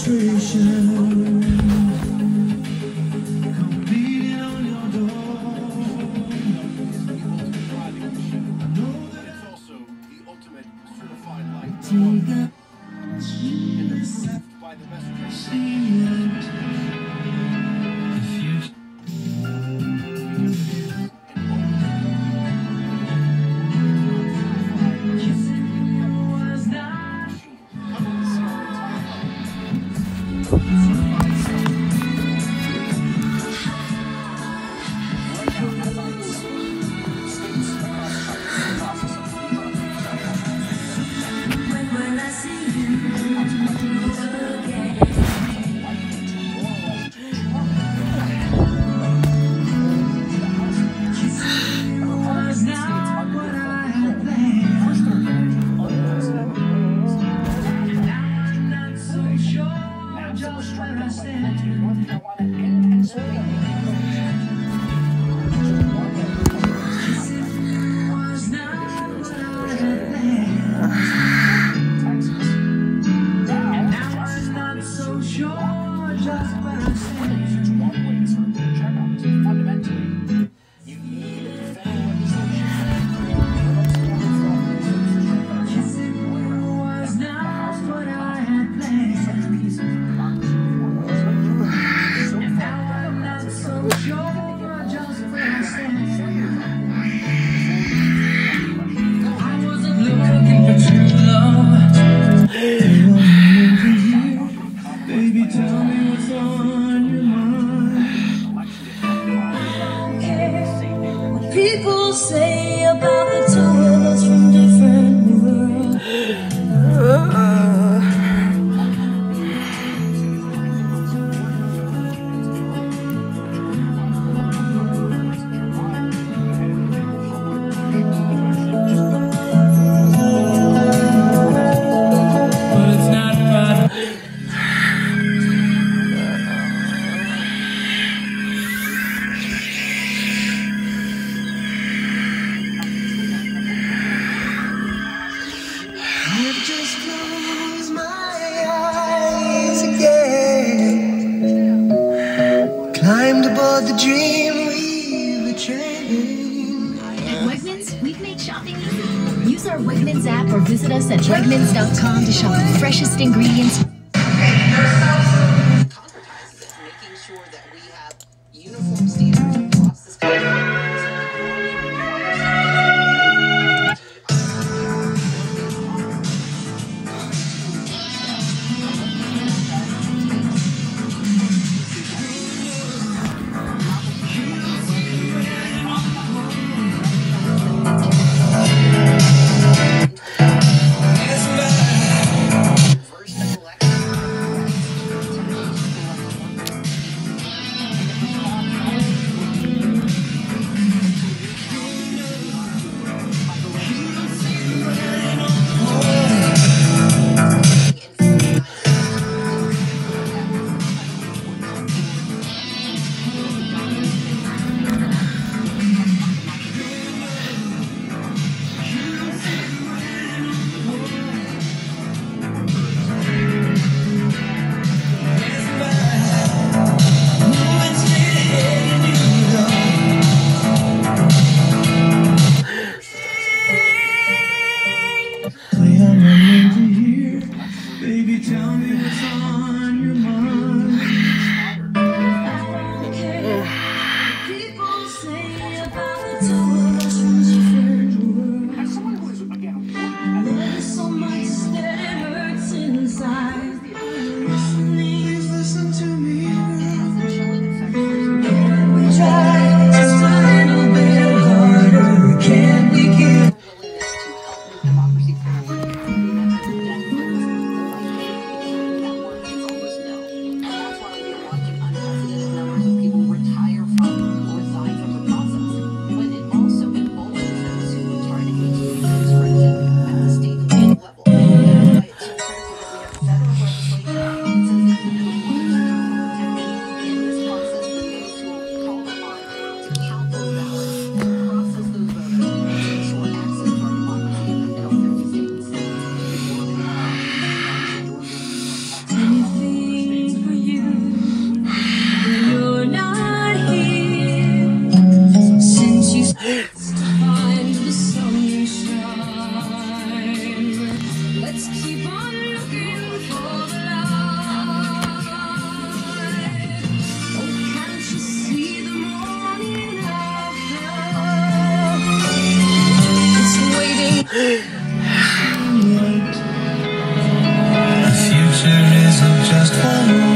People say about the two of us from different worlds. But it's not about just close my eyes again. Climbed aboard the dream we were train. At Wegmans, we've made shopping easy. Use our Wegmans app or visit us at Wegmans.com to shop the freshest ingredients. Making sure that we have uniform standards across this country. First election. just one more.